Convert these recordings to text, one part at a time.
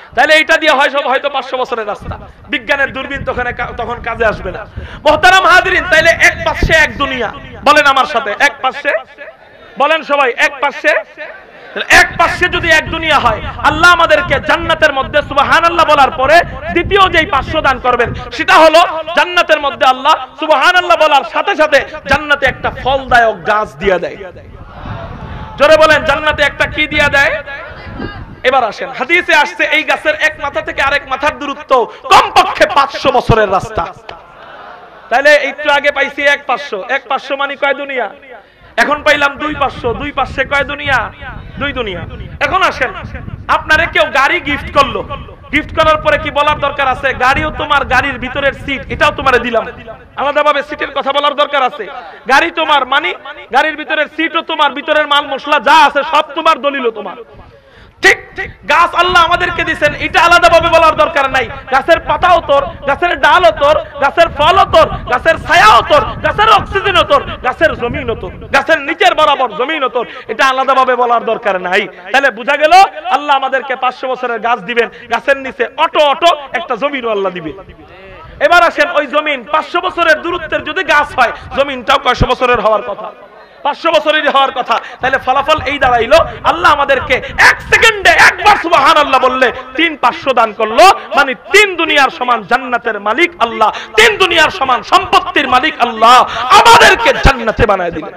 তাহলে এইটা দিয়ে হয় সব হয়তো 500 বছরের রাস্তা, বিজ্ঞানের দূরবীন তখন কাজে আসবে না। মুহতারাম হাজিরিন, তাইলে এক পাশে এক দুনিয়া, বলেন আমার সাথে, এক পাশে বলেন সবাই, এক পাশে, এক পাশে যদি এক দুনিয়া হয়, আল্লাহ আমাদেরকে জান্নাতের মধ্যে সুবহানাল্লাহ বলার পরে দ্বিতীয় যেই 500 দান করবেন সেটা হলো জান্নাতের মধ্যে আল্লাহ সুবহানাল্লাহ বলার সাথে সাথে জান্নাতে একটা ফলদায়ক গাছ দিয়ে দেয়। জোরে বলেন, জান্নাতে একটা কি দিয়ে দেয়? এবার আসেন, হাদিসে আসছে এই গাছের এক মাথা থেকে আরেক মাথার দূরত্ব কমপক্ষে 500 বছরের রাস্তা। তাহলে একটু আগে পাইছি 1-500, 1-500 মানে কয় দুনিয়া? এখন পাইলাম 2-500, 2 পাশে কয় দুনিয়া? 2 দুনিয়া। এখন আসেন, আপনারে কেউ গাড়ি গিফট করলো, গিফট করার পরে কি বলার দরকার আছে? গাড়িও তোমার, গাড়ির ভিতরের সিট এটাও তোমারে দিলাম, আলাদাভাবে সিটের কথা বলার দরকার আছে? গাড়ি তোমার মানে গাড়ির ভিতরের সিটও তোমার, ভিতরের মাল মশলা যা আছে সব তোমার, দলিলও তোমার। ঠিক গাছ আল্লাহ আমাদেরকে দিবেন, এটা আলাদাভাবে বলার দরকার নাই। গাছের পাতাও তোর, গাছের ডালও তোর, গাছের ফলও তোর, গাছের ছায়াও তোর, গাছের অক্সিজেনও তোর, গাছের জমিনও তোর, গাছের নিচের বরাবর জমিনও তোর, এটা আলাদাভাবে বলার দরকার নাই। তাহলে বোঝা গেল আল্লাহ আমাদেরকে 500 বছরের গাছ দিবেন, গাছের নিচে অটো একটা জমিনও আল্লাহ দিবেন। এবার আসেন, ওই জমিন 500 বছরের দূরত্বের যদি গাছ হয়, জমিনটাও কয়শো বছরের হওয়ার কথা? 500 বছরের হওয়ার কথা। তাহলে ফলাফল এই দাঁড়াইলো, আল্লাহ আমাদেরকে 1 সেকেন্ডে একবার সুবহানাল্লাহ বললে 3-500 দান করলো, মানে 3 দুনিয়ার সমান জান্নাতের মালিক আল্লাহ, 3 দুনিয়ার সমান সম্পত্তির মালিক আল্লাহ আমাদেরকে জান্নাতে বানায় দিলেন।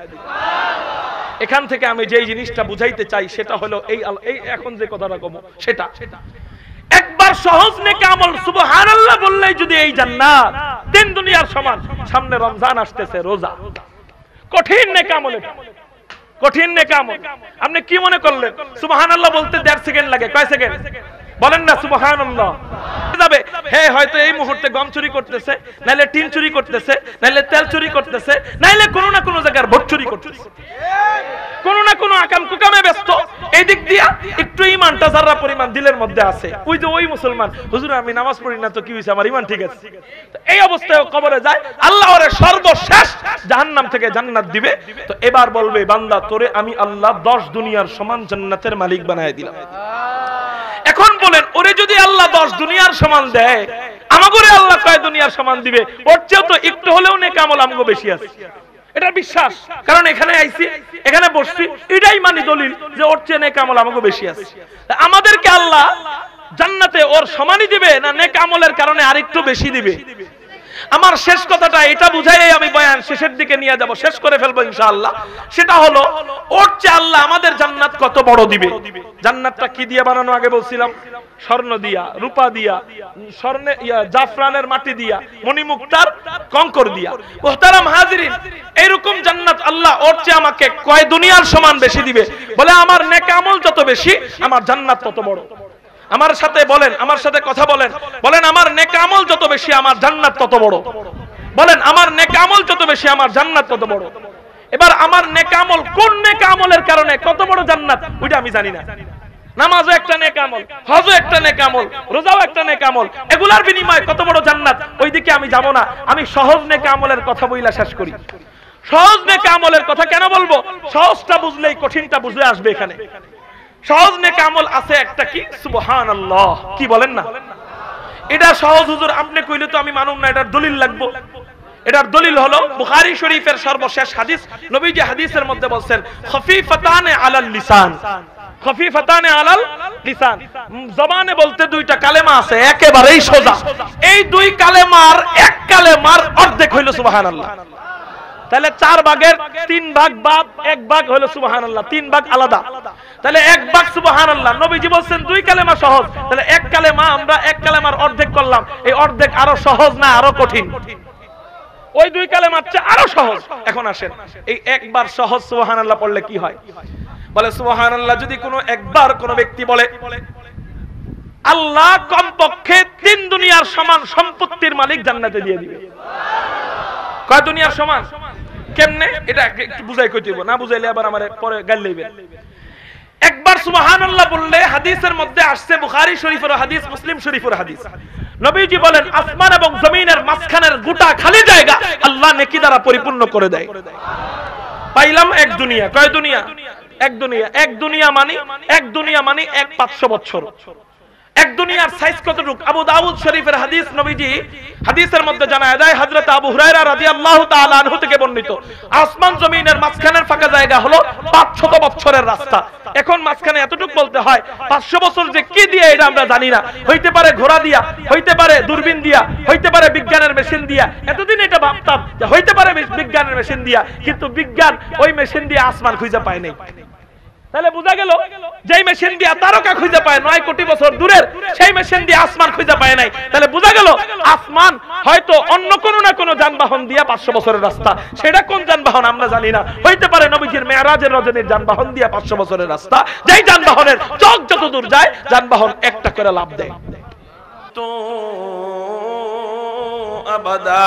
এখান থেকে আমি যেই জিনিসটা বুঝাইতে চাই সেটা হলো এই এখন যে কথাটা কব সেটা, একবার সহজ নেক আমল সুবহানাল্লাহ বললেই যদি এই জান্নাত 3 দুনিয়ার সমান। সামনে রমজান আসতেছে, রোজা কঠিন নেক আমল, কঠিন নেক আমল। আপনি কি মনে করলেন সুবহানাল্লাহ বলতে 1.5 সেকেন্ড লাগে? কয় সেকেন্ড বলেন না সুবহানাল্লাহ? যাবে হে হয়তো এই মুহূর্তে গম চুরি করতেছে, নাইলে টিন চুরি করতেছে, নাইলে তেল চুরি করতেছে, নাইলে কোনো না কোনো জায়গার ভোট চুরি করতেছে, কোনো না কোনো আকাম কুকামে ব্যস্ত। এই দিক দিয়া একটু ইমানটা যারা পরিমাণ দিলের মধ্যে আছে, ওই যে ওই মুসলমান, হুজুর আমি নামাজ পড়ি না তো কি হইছে, আমার ইমান ঠিক আছে। এই অবস্থায় কবরে যায়, আল্লাহ ওরে সর্বশেষ জাহান্নাম থেকে জান্নাত দিবে। তো এবার বলবে, বান্দা তোরে আমি আল্লাহ 10 দুনিয়ার সমান জান্নাতের মালিক বানায় দিলাম। এখন বলেন, ওরে যদি আল্লাহ 10 দুনিয়ার সমান দেয়, আমাগরে আল্লাহ কয় দুনিয়ার সমান দিবে? ওর চেয়ে তো একটু হলেও নেক আমল আমগো বেশি আছে, এটা বিশ্বাস। কারণ এখানে আইছি, এখানে বসছি, এটাই মানি দলিল যে ওর চেয়ে নেক আমল আমগো বেশি আছে। আমাদেরকে আল্লাহ জান্নাতে ওর সমানই দিবে না নেক আমলের কারণে আরেকটু বেশি দিবে? আমার শেষ কথাটা এটা বুঝাই আমি বয়ান শেষের দিকে নিয়ে যাব, শেষ করে ফেলবো ইনশাআল্লাহ। সেটা হলো, ওর চেয়ে আল্লাহ আমাদের জান্নাত কত বড় দিবে। জান্নাতটা কি দিয়ে বানানো আগে বলছিলাম? স্বর্ণ দিয়া, রূপা দিয়া, স্বর্ণে জাফরানের মাটি দিয়া, মণিমুক্তার কঙ্কর দিয়া। মুহতারাম হাজিরিন, এইরকম জান্নাত আল্লাহ ওর চেয়ে আমাকে কয় দুনিয়ার সমান বেশি দিবে? বলে আমার নেক আমল যত বেশি, আমার জান্নাত তত বড়। আমার সাথে বলেন, আমার সাথে কথা বলেন, বলেন আমার নেক আমল যত বেশি, আমার জান্নাত তত বড়। বলেন আমার নেক আমল যত বেশি, আমার জান্নাত তত বড়। এবার আমার নেক আমল, কোন নেক আমলের কারণে কত বড় জান্নাত ওইটা আমি জানি না। নামাজও একটা নেক আমল, হজও একটা নেক আমল, রোজাও একটা নেক আমল, এগুলার বিনিময়ে কত বড় জান্নাত ওইদিকে আমি যাব না। আমি সহজ নেক আমলের কথা বইলা শেষ করি। সহজ নেক আমলের কথা কেন বলবো? সহজটা বুঝলেই কঠিনটা বুঝে আসবে এখানে। সহজ নেক আমল আছে একটা, কি? সুবহানাল্লাহ। কি বলেন না? এটা সহজ হুজুর আপনি কইলে তো আমি মানুম না, এটার দলিল লাগবে। এটার দলিল হলো বুখারী শরীফের সর্বশেষ হাদিস। নবীজি হাদিসের মধ্যে বলেন, খফিফাতানে আলাল লিসান, খফিফাতানে আলাল লিসান। জবানে বলতে 2টা কালেমা আছে, একেবারেই সোজা। এই 2 কালেমার এক কালেমার অর্ধেক হইল সুবহানাল্লাহ। তাহলে 4 ভাগের 3 ভাগ বাদ, 1 ভাগ হলো সুবহানাল্লাহ, 3 ভাগ আলাদা। তাহলে 1 ভাগ সুবহানাল্লাহ। নবীজি বলেন 2 কালেমা সহজ, তাহলে 1 কালেমা আমরা 1 কালেমার অর্ধেক করলাম। এই অর্ধেক আরো সহজ না আরো কঠিন? ওই 2 কালেমার চেয়ে আরো সহজ। এখন আসেন, এই একবার সহজ সুবহানাল্লাহ পড়লে কি হয়? বলে সুবহানাল্লাহ যদি কোনো একবার কোনো ব্যক্তি বলে, আল্লাহ কমপক্ষে 3 দুনিয়ার সমান সম্পত্তির মালিক জান্নাতে দিয়ে দিবে। কয় দুনিয়ার সমান? কেমনে এটা একটু বুঝাই কই দিব, না বুঝাইলে আবার আমারে পরে গাল লইবেন। একবার সুবহানাল্লাহ বললে হাদিসের মধ্যে আসছে, বুখারী শরীফের হাদিস, মুসলিম শরীফের হাদিস। নবীজি বলেন, আসমান এবং জমিনের মাঝখানের গোটা খালি জায়গা আল্লাহ নেকি দ্বারা পরিপূর্ণ করে দেয়। পাইলাম 1 দুনিয়া। কয় দুনিয়া? 1 দুনিয়া। 1 দুনিয়া মানে 1 দুনিয়া মানে 1 500 বছর। এক দুনিয়ার সাইজ কতটুকু? আবু দাউদ শরীফের হাদিস, নবীজি হাদিসের মধ্যে জানায় দেয়, হযরত আবু হুরায়রা রাদিয়াল্লাহু তাআলা আনহু থেকে বর্ণিত, আসমান জমিনের মাঝখানের ফাঁকা জায়গা হলো 500 বছরের রাস্তা। এখন মাঝখানে এতটুকু বলতে হয়, 500 বছর যে কি দিয়ে এটা আমরা জানি না, হইতে পারে ঘোড়া দিয়া, হইতে পারে দূরবীন দিয়া, হইতে পারে বিজ্ঞানের মেশিন দিয়া। এতদিন এটা ভাবতাম যে হইতে পারে বিজ্ঞানের মেশিন দিয়া, কিন্তু বিজ্ঞান ওই মেশিন দিয়ে আসমান খুঁজে পায় নাই। তাহলে বোঝা গেল যেই মেশিন দিয়ে তারকা খুঁজে পায় 9 কোটি বছর দূরের, সেই মেশিন দিয়ে আসমান খুঁজে পায় নাই। তাহলে বোঝা গেল আসমান হয়তো অন্য কোনো না কোনো যানবাহন দিয়ে 500 বছরের রাস্তা, সেটা কোন যানবাহন আমরা জানি না। হইতে পারে নবীজির মেরাজের রজনীর যানবাহন দিয়ে 500 বছরের রাস্তা, যেই যানবাহনের চোখ যত দূর যায় যানবাহন একটা করে লাভ দেয়। তো আবাদা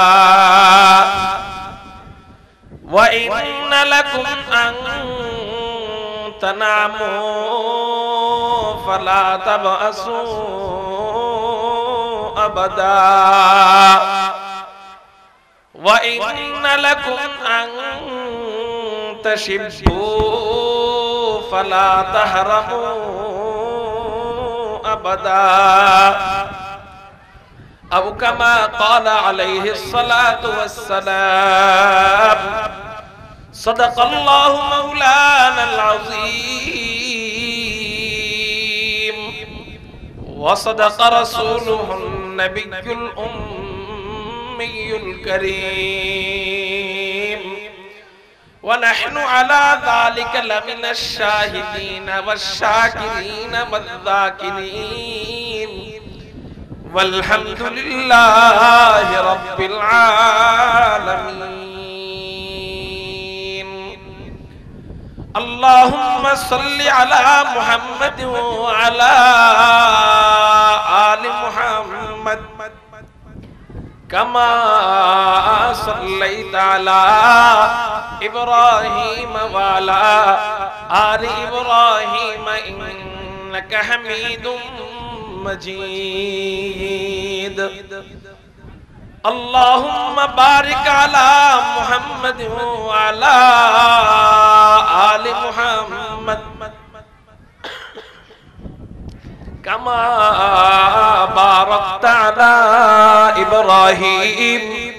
ওয়া ইন্না লাকুম আন تناموا فلا تبأسوا أبدا وإن لكم أن تشبوا فلا تهرموا أبدا أو كما قال عليه الصلاة والسلام صدق الله مولانا العظيم وصدق رسوله النبي الأمي الكريم ونحن على ذلك لمن الشاهدين والشاكرين والذاكرين والحمد لله رب العالمين اللهم صل على محمد وعلى آل محمد كما صليت على إبراهيم وعلى آل إبراهيم إنك حميد مجيد اللهم بارك على محمد وعلى آل محمد كما باركت على إبراهيم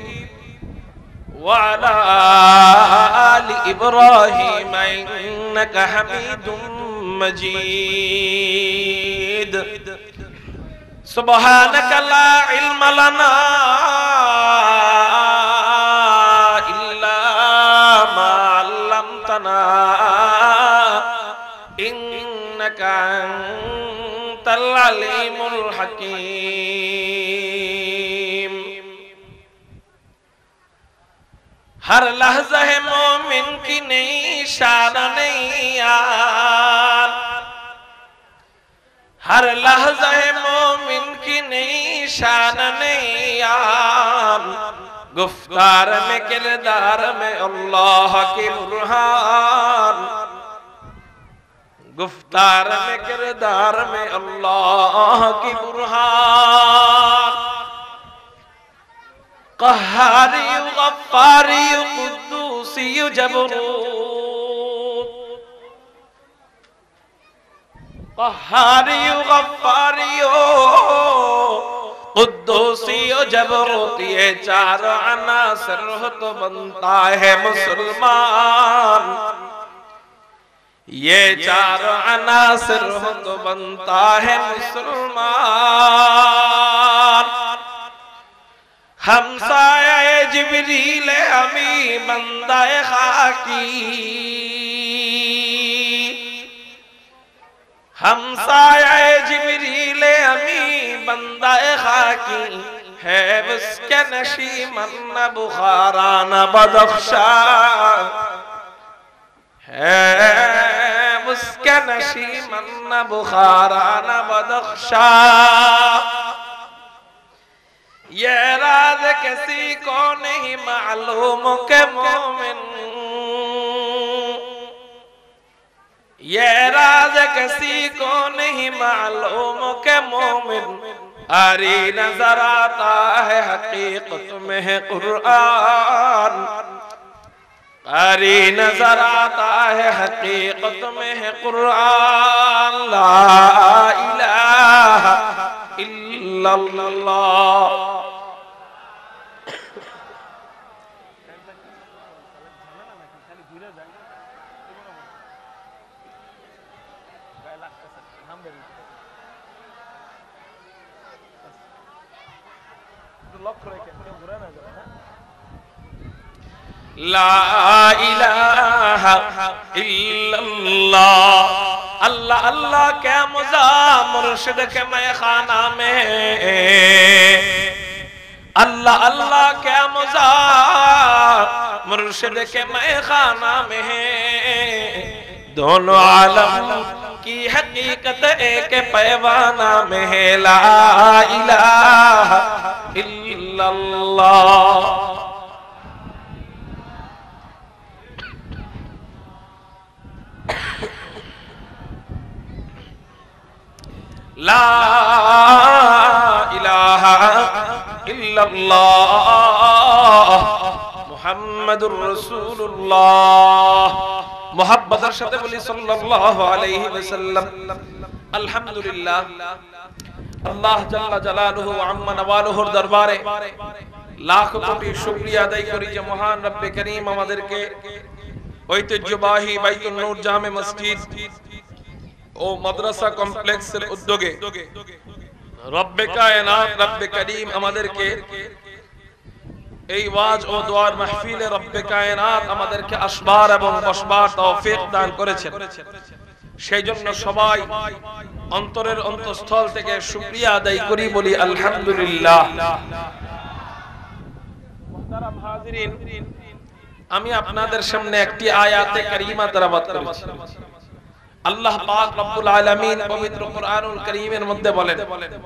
وعلى آل إبراهيم إنك حميد مجيد سبحانك لا علم لنا إلا ما علمتنا إنك أنت العليم الحكيم हर लहज़ा है मोमिन की नई शान नहीं यार हर लहज़ा है मोमिन की नई शान नहीं यार गुफ्तार में किरदार में अल्लाह की बुरहान गुफ्तार में किरदार में अल्लाह की बुरहान क़हारी गफ़्फ़ारी क़ुद्दूसी जबरूत क़हारी गफ़्फ़ारी क़ुद्दूसी जबरूत ये चार अनासर हो तो बनता है मुसलमान ये चार अनासर हो तो बनता है मुसलमान हमसाए जिब्रील अमी बंदाए खाकी हमसाए जिब्रील अमी बंदाए खाकी है उसके नशीमन न बुखारा न बदख्शा है उसके नशीमन न बुखारा न बदख्शा ये राज किसी को नहीं मालूम के मोमिन ये राज किसी को नहीं मालूम के मोमिन आरी नजर आता है हकीकत में है कुरान आरी नजर आता है हकीकत में है कुरान ला इलाहा ইল্লাল্লাহ। লা ইলাহা ইল্লাল্লাহ। अल्लाह अल्लाह क्या मजा मुर्शिद के मैखाना में, अल्लाह अल्लाह क्या मजा मुर्शिद के मैखाना में है। दोनों आलम की हकीकत एक पैवाना में है। ला इलाहा इल्लल्लाह। ला इलाहा इल्लल्लाह मुहम्मदुर रसूलुल्लाह। मोहब्बतर साथे बोली सल्लल्लाहु अलैहि वसल्लम। अल्हम्दुलिल्लाह, अल्लाह जल्ला जलालुहु व अम्मा नवालुहुर दरबारे लाख कोटी शुक्रिया আদায় করি যে মহান রব্বে করিম আমাদেরকে ঐতিহ্যবাহী বাইতুন নূর জামে মসজিদ ও মাদ্রাসা কমপ্লেক্সের উদ্যোগে রব্বে কায়নাত রব্বে করিম আমাদেরকে এই ওয়াজ ও দোয়ার মাহফিলে রব্বে কায়নাত আমাদেরকে আসবার এবং বসবার তৌফিক দান করেছেন। সেই জন্য সবাই অন্তরের অন্তঃস্থল থেকে শুকরিয়া আদায় করি, বলি আলহামদুলিল্লাহ। মুহতারাম হাজিরিন, আমি আপনাদের সামনে একটি আয়াতে কারিমা তেলাওয়াত করেছি। আল্লাহ পাক রব্বুল আলামিন পবিত্র কুরআনুল কারীমের মধ্যে বলেন,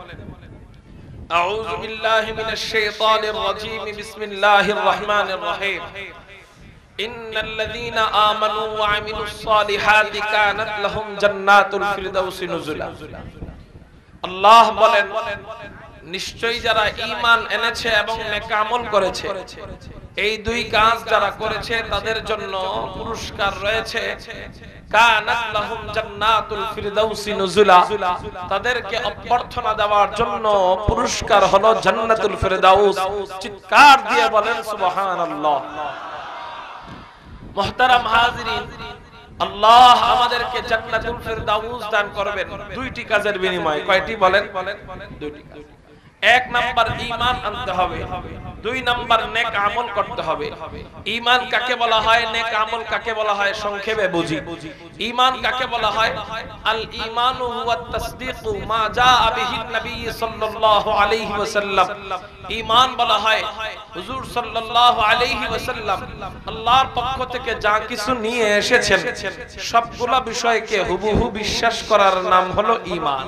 আউযু বিল্লাহি মিনাশ শাইতানির রাজীম, বিসমিল্লাহির রহমানির রহিম। ইন্নাল্লাযীনা আমানু ওয়া আমিলুস সালিহাতি কানাত লাহুম জান্নাতুল ফিরদাউসি নুজুলা। আল্লাহ বলেন, নিশ্চয়ই যারা ঈমান এনেছে এবং নেক আমল করেছে, এই দুই কাজ যারা করেছে তাদের জন্য পুরস্কার রয়েছে। কানাত লাহুম জান্নাতুল ফিরদাউসি নুজুলা, তাদেরকে অভ্যর্থনা দেওয়ার জন্য পুরস্কার হলো জান্নাতুল ফিরদাউস। চিৎকার দিয়ে বলেন সুবহানাল্লাহ। মুহতারাম হাজিরিন, আল্লাহ আমাদেরকে জান্নাতুল ফিরদাউস দান করবেন দুইটি কাজের বিনিময়ে। কয়টি বলেন? দুইটি কাজ। এক নাম্বার ঈমান আনতে হবে, দুই নাম্বার নেক আমল করতে হবে। ঈমান কাকে বলা হয়, নেক আমল কাকে বলা হয়, সংক্ষেপে বুঝি। ঈমান কাকে বলা হয়? আল ঈমানু হুয়াত তাসদীকু মা জাআ বিহি নবী সাল্লাল্লাহু আলাইহি ওয়াসাল্লাম। ঈমান বলা হয় হুজুর সাল্লাল্লাহু আলাইহি ওয়াসাল্লাম আল্লাহর পক্ষ থেকে যা কিছু নিয়ে এসেছেন সবগুলা বিষয়কে হুবহু বিশ্বাস করার নাম হলো ঈমান।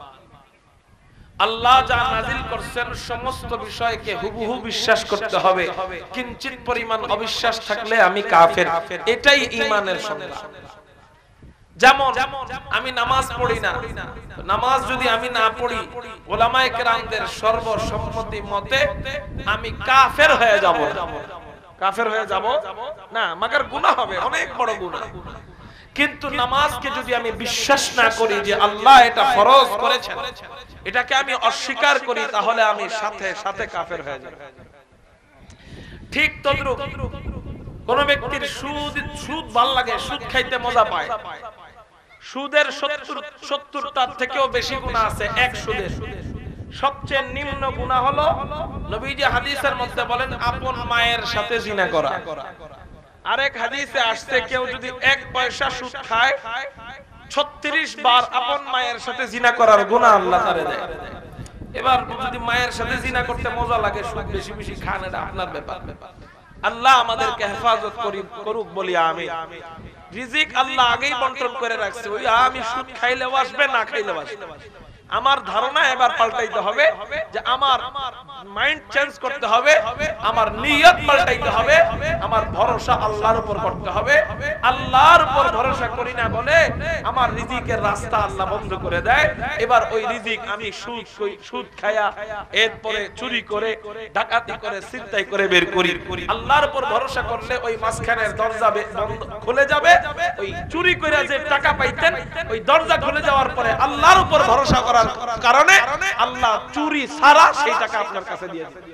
আল্লাহ যা নাজিল করেছেন সমস্ত বিষয়কে হুবহু বিশ্বাস করতে হবে। কিঞ্চিত পরিমাণ অবিশ্বাস থাকলে আমি কাফের। এটাই ঈমানের সংজ্ঞা। যেমন আমি নামাজ পড়ি না, নামাজ যদি আমি না পড়ি উলামায়ে কেরামদের সর্বসম্মতি মতে আমি কাফের হয়ে যাব। কাফের হয়ে যাব না, মাগার গুনাহ হবে, অনেক বড় গুনাহ। কিন্তু নামাজকে যদি আমি বিশ্বাস না করি যে আল্লাহ এটা ফরজ করেছেন, এটাকে আমি অস্বীকার করি, তাহলে আমি সাথে সাথে কাফের হয়ে যাব। ঠিক তদ্রূপ কোন ব্যক্তির সুদ ভাল লাগে, সুদ খাইতে মজা পায়, সুদের 70টার থেকেও বেশি গুনাহ আছে এক সুদের। সবচেয়ে নিম্ন গুনাহ হলো নবীজি হাদিসের মধ্যে বলেন আপন মায়ের সাথে জিনা করা। আরেক হাদিসে আসছে কেউ যদি 1 পয়সা সুদ খায় 36 বার আপন মায়ের সাথে জিনা করার গুনাহ আল্লাহ তারে দেয়। এবার যদি মায়ের সাথে জিনা করতে মজা লাগে, সুদ বেশি বেশি খান, এটা আপনার ব্যাপার। আল্লাহ আমাদেরকে হেফাজত করুক বলি আমিন। রিজিক আল্লাহ আগেই বন্টন করে রাখছে, ওই আমি সুদ খাইলেও আসবে, না খাইলেও আসবে। আমার ধারণা এবার পাল্টাইতে হবে যে আমার মাইন্ড চেঞ্জ করতে হবে, আমার নিয়ত পাল্টাইতে হবে, আমার ভরসা আল্লাহর উপর করতে হবে। আল্লাহর উপর ভরসা করি না বলে আমার রিজিকের রাস্তা আল্লাহ বন্ধ করে দেয়। এবার ওই রিজিক আমি সুদ খায়া, এরপরে চুরি করে, ডাকাতি করে, ছিনতাই করে বের করি। আল্লাহর উপর ভরসা করলে ওই মাঝখানের দরজা খুলে যাবে। ওই চুরি করে যে টাকা পাইতেন ওই দরজা খুলে যাওয়ার পরে আল্লাহর উপর ভরসা করার কারণে আল্লাহ চুরি ছাড়া সেই টাকা আপনার কাছে দিয়ে দিবেন।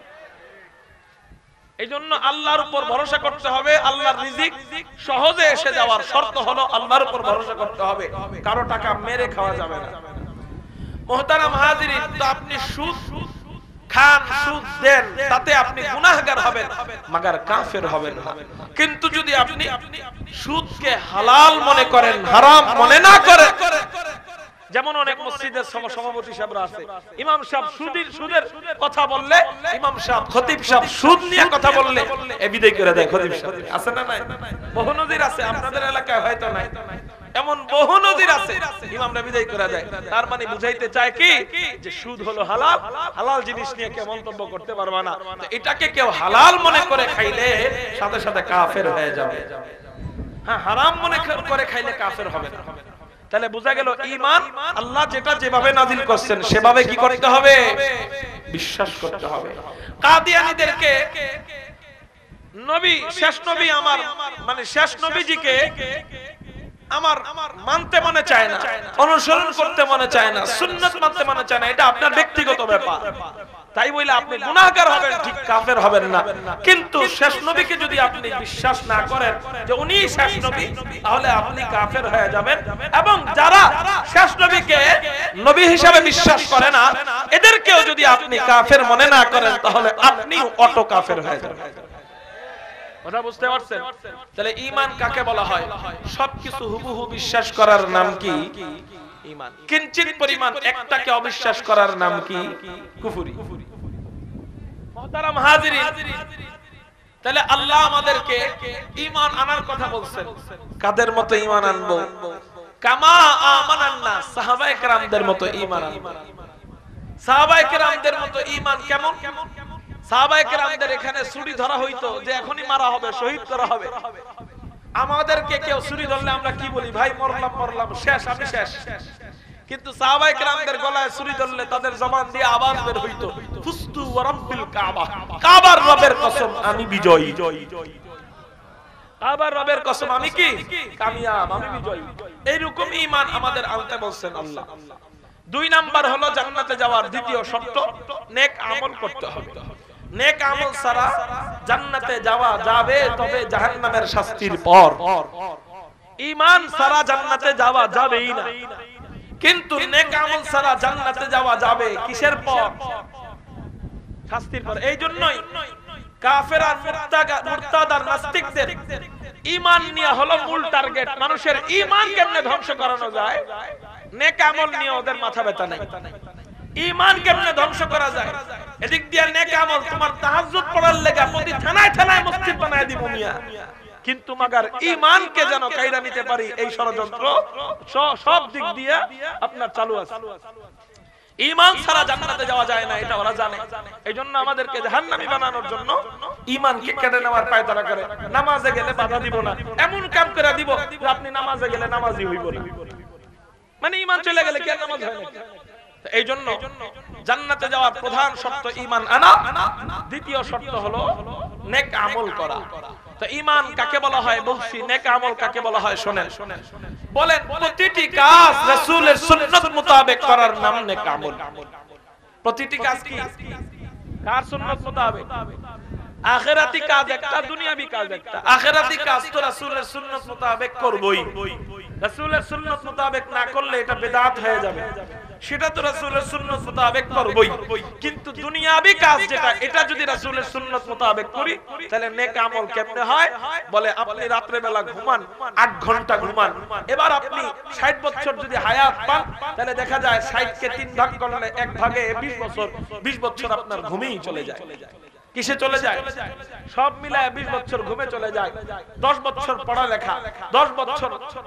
এইজন্য আল্লাহর উপর ভরসা করতে হবে। আল্লাহর রিজিক সহজে এসে যাওয়ার শর্ত হলো আল্লাহর উপর ভরসা করতে হবে, কারো টাকা মেরে খাওয়া যাবে না। মুহতারাম হাজিরিন, তো আপনি সুদ খান, সুদ দেন, তাতে আপনি গুনাহগার হবেন, মাগার কাফের হবেন না। কিন্তু যদি আপনি সুদকে হালাল মনে করেন, হারাম মনে না করেন, যেমন অনেক মসজিদের সভাপতি সাহেবরা আছে, ইমাম সাহেব সুদের কথা বললে, ইমাম সাহেব খতিব সাহেব সুদ নিয়ে কথা বললে এ বিদায় করে দেয় খতিব সাহেব। আছে না নাই? বহু নজির আছে, আপনাদের এলাকায় হয়তো নাই, এমন বহু নজির আছে, ইমামরা বিদায় করে দেয়। তার মানে বুঝাইতে চায় কি যে সুদ হলো হালাল, হালাল জিনিস নিয়ে কেউ মন্তব্য করতে পারবে না। তো এটাকে কেউ হালাল মনে করে খাইলে সাথে সাথে কাফের হয়ে যাবে। হ্যাঁ, হারাম মনে করে খাইলে কাফের হবে না। তাহলে বোঝা গেল ঈমান আল্লাহ যেটা যেভাবে নাজিল করছেন সেভাবে কি করতে হবে? বিশ্বাস করতে হবে। কাদিয়ানীদেরকে নবী, শেষ নবী, আমার মানে শেষ নবীজিকে আমার মানতে মনে চায় না, অনুসরণ করতে মনে চায় না, সুন্নাত মানতে মনে চায় না, এটা আপনার ব্যক্তিগত ব্যাপার। তাই বলে আপনি গুনাহগার হবেন, ঠিক কাফের হবেন না। কিন্তু শেষ নবীকে যদি আপনি বিশ্বাস না করেন যে উনি শেষ নবী, তাহলে আপনি কাফের হয়ে যাবেন। এবং যারা শেষ নবীকে নবী হিসাবে বিশ্বাস করে না, এদেরকেও যদি আপনি কাফের মনে না করেন, তাহলে আপনি অটো কাফের হয়ে যাবেন। কথা বুঝতে পারছেন? তাহলে ঈমান কাকে বলা হয়? সবকিছু হুবহু বিশ্বাস করার নাম কি? ঈমান। কিঞ্চিত পরিমাণ একটাকে অবিশ্বাস করার নাম কি? কুফরি। মুহতারাম হাজিরিন, তাহলে আল্লাহ আমাদেরকে ঈমান আনার কথা বলছেন। কাদের মতো ঈমান আনবো? কামা আমানান নাস, সাহাবায়ে কেরামদের মতো ঈমান আনবো। সাহাবায়ে কেরামদের মতো ঈমান কেমন? সাহাবায়ে কেরামদের এখানে ছুরি ধরা হইতো যে এখনই মারা হবে, শহীদ করা হবে। আমাদেরকে কেউ ছুরি ধরলে আমরা কি বলি? ভাই মরলাম, শেষ, আমি শেষ। কিন্তু সাহাবায়ে কেরামদের গলায় ছুরি ধরলে তাদের জবান দিয়ে আওয়াজ বের হইতো, ফুস্তু ওয়া রাব্বিল কাবা, কাবার রবের কসম আমি বিজয়ী। কাবার রবের কসম আমি কি? কামিয়াব, আমি বিজয়ী। এইরকম ঈমান আমাদের আনতে বলছেন আল্লাহ। 2 নাম্বার হলো জান্নাতে যাওয়ার দ্বিতীয় শর্ত, নেক আমল করতে হবে। নেক আমল ছাড়া জান্নাতে যাওয়া যাবে তবে জাহান্নামের শাস্তির পর। ঈমান ছাড়া জান্নাতে যাওয়া যাবেই না। কিন্তু নেক আমল ছাড়া জান্নাতে যাওয়া যাবে কিসের পর? শাস্তির পর। এই জন্যই কাফের আর মুরতাদ আর নাস্তিকদের ঈমান নিয়ে হলো মূল টার্গেট। মানুষের ঈমান কেমনে ধ্বংস করানো যায়, নেক আমল নিয়ে ওদের মাথা ব্যথা নাই। ঈমান কেমনে ধ্বংস করা যায়, এদিক দিয়ে নেক আমল, তোমার তাহাজ্জুদ পড়ার লেগা প্রতি থানায় থানায় মসজিদ বানায় দিব মিয়া, কিন্তু মাগার ঈমানকে যেন কায়দা নিতে পারি এই ষড়যন্ত্র সব দিক দিয়ে আপনার চালু আছে। ঈমান ছাড়া জান্নাতে যাওয়া যায় না, এটা ওরা জানে। এইজন্য আমাদেরকে জাহান্নামী বানানোর জন্য ঈমানকে কেটে নেওয়ার পায়তারা করে। নামাজে গেলে বাধা দিব না, এমন কাম করে দিব যে আপনি নামাজে গেলে নামাজি হইব না। মানে ঈমান চলে গেলে কি আর নামাজ হয় না? এই জন্য জান্নাতে যাওয়ার প্রধান শর্ত ঈমান আনা, দ্বিতীয় শর্ত হলো নেক আমল করা। তো ঈমান কাকে বলা হয় বলছি, নেক আমল কাকে বলা হয় শুনেন। বলেন, প্রতিটি কাজ রাসূলের সুন্নাত মোতাবেক করার নাম নেক আমল। প্রতিটি কাজ কি? কার সুন্নাত মোতাবেক? আখিরাতি কাজ একটা, দুনিয়াবি কাজ একটা। আখিরাতি কাজ তো রাসূলের সুন্নাত মোতাবেক করবই। রাসূলের সুন্নাত মোতাবেক না করলে এটা বিদআত হয়ে যাবে, সেটা তো রাসূলের সুন্নাত মোতাবেক করবই। কিন্তু দুনিয়াবি কাজ যেটা, এটা যদি রাসূলের সুন্নাত মোতাবেক করি তাহলে নেক আমল কেমনে হয়? বলে, আপনি রাতে বেলা ঘুমান, 8 ঘন্টা ঘুমান। এবার আপনি 60 বছর যদি হায়াত পান, তাহলে দেখা যায় 60 কে 3 ভাগ করলে 1 ভাগে 20 বছর, 20 বছর আপনার ঘুমেই চলে যায়। কিসে চলে যায়? সব মিলায় 20 বছর ঘুমে চলে যায়। 10 বছর পড়ালেখা, 10 বছর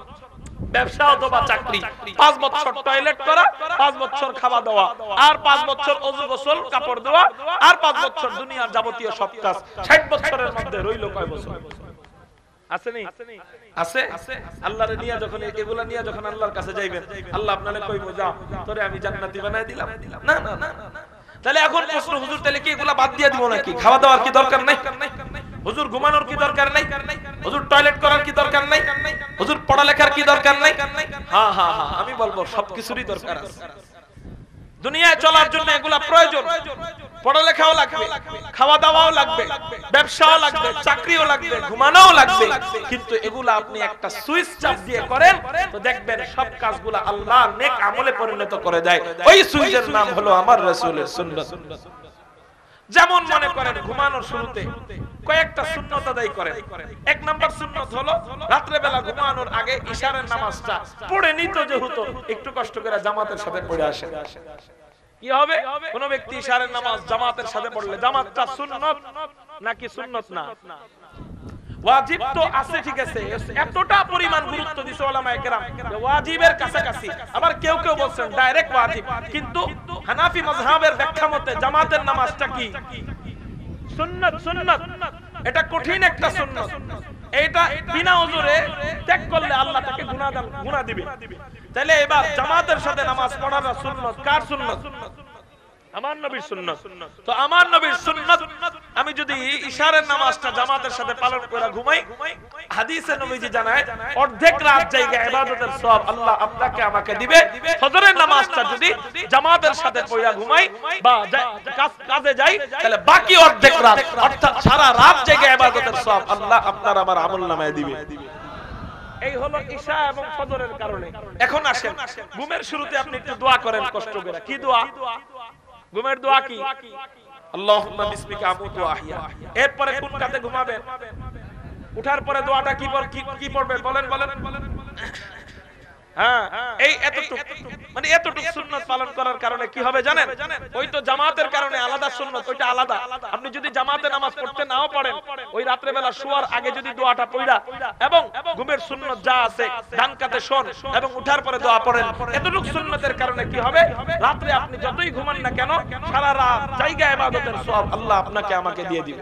ব্যবসা অথবা চাকরি, 5 বছর টয়লেট করা, 5 বছর খাওয়া দাওয়া, আর 5 বছর ওযু গোসল কাপড় দেওয়া, আর 5 বছর দুনিয়ার যাবতীয় সব কাজ। 60 বছরের মধ্যে রইল কয় বছর? আছে নি? আছে। আল্লাহর নিয়া যখন এগুলা নিয়া যখন আল্লাহর কাছে যাইবেন, আল্লাহ আপনারে কইবো যা তোরে আমি জান্নাতি বানায় দিলাম। না না না। তাহলে এখন প্রশ্ন, হুজুর তাহলে কি এগুলা বাদ দিয়ে দিব নাকি? খাওয়া দাওয়ার কি দরকার নাই? হুজুর ঘুমানোর কি দরকার নাই? হুজুর টয়লেট করার কি দরকার নাই? হুজুর পড়ালেখার কি দরকার নাই? হ্যাঁ হ্যাঁ হ্যাঁ, আমি বলবো সবকিছুরই দরকার আছে। দুনিয়ায় চলার জন্য এগুলা প্রয়োজন। পড়ালেখাও লাগবে, খাওয়া দাওয়াও লাগবে, ব্যবসাও লাগবে, চাকরিও লাগবে, ঘুমানোও লাগবে। কিন্তু এগুলা আপনি একটা সুইচ চাপ দিয়ে করেন তো দেখবেন সব কাজগুলা আল্লাহ নেক আমলে পরিণত করে দেয়। ওই সুইচের নাম হলো আমার রাসূলের সুন্নাত। যেমন মনে করেন ঘুমানোর শুরুতে কয়েকটা সুন্নত আদায় করেন। 1 নাম্বার সুন্নত হলো রাত্রে বেলা ঘুমানোর আগে ইশারের নামাজটা পড়ে নিত, যেহেতু একটু কষ্ট করে জামাতের সাথে পড়ে আসে। কি হবে? কোন ব্যক্তি ইশারের নামাজ জামাতের সাথে পড়লে, জামাতটা সুন্নত নাকি সুন্নত না? ওয়াজিব তো আছে, ঠিক আছে, এতটা পরিমাণ গুরুত্ব দিছে উলামায়ে কেরাম যে ওয়াজিবের কাছাকাছি। আবার কেউ কেউ বলছেন ডাইরেক্ট ওয়াজিব, কিন্তু হানাফি মাযহাবের ব্যাখ্যা মতে জামাতের নামাজটা কি সুন্নাত। সুন্নাত এটা কঠিন একটা সুন্নাত, এটা বিনা ওযরে ত্যাগ করলে আল্লাহ তাকে গুনাহ দিবে। তাহলে এবার জামাতের সাথে নামাজ পড়াটা সুন্নাত। কার সুন্নাত? আমার নবীর সুন্নাত। তো আমার নবীর সুন্নাত আমি যদি ইশারের নামাজটা জামাতের সাথে পালন করে ঘুমাই, হাদিসে নবীজি জানায় অর্ধেক রাত জায়গা ইবাদতের সওয়াব আল্লাহ আপনাকে আমাকে দিবে। ফজরের নামাজটা যদি জামাতের সাথে পড়া ঘুমাই বা কাজে যাই, তাহলে বাকি অর্ধেক রাত অর্থাৎ সারা রাত জায়গা ইবাদতের সওয়াব আল্লাহ আপনার আমার আমলনামায় দিবে। এই হলো ঈশা এবং ফজরের কারণে। এখন আসেন ঘুমের শুরুতে আপনি একটু দোয়া করেন কষ্ট করে। কি দোয়া? ঘুমের দোয়া কি? আল্লাহুম্মা বিসমিকা আমুতু ওয়া আহইয়া। এরপরে কোন কাতে ঘুমাবেন? উঠার পরে দোয়াটা কি পড়বেন বলেন বলেন? হ্যাঁ, এই এতটুকু মানে এতটুকু সুন্নাত পালন করার কারণে কি হবে জানেন? ওই তো জামাতের কারণে আলাদা সুন্নাত, ওইটা আলাদা। আপনি যদি জামাতে নামাজ পড়তে নাও পারেন, ওই রাত্রে বেলা শোয়ার আগে যদি দোয়াটা পড়া এবং ঘুমের সুন্নাত যা আছে ডান কাতে শোন এবং উঠার পরে দোয়া পড়েন, এতটুকু সুন্নাতের কারণে কি হবে? রাত্রে আপনি যতই ঘুমান না কেন সারা রাত জায়গা ইবাদতের সওয়াব আল্লাহ আপনাকে আমাকে দিয়ে দিবে।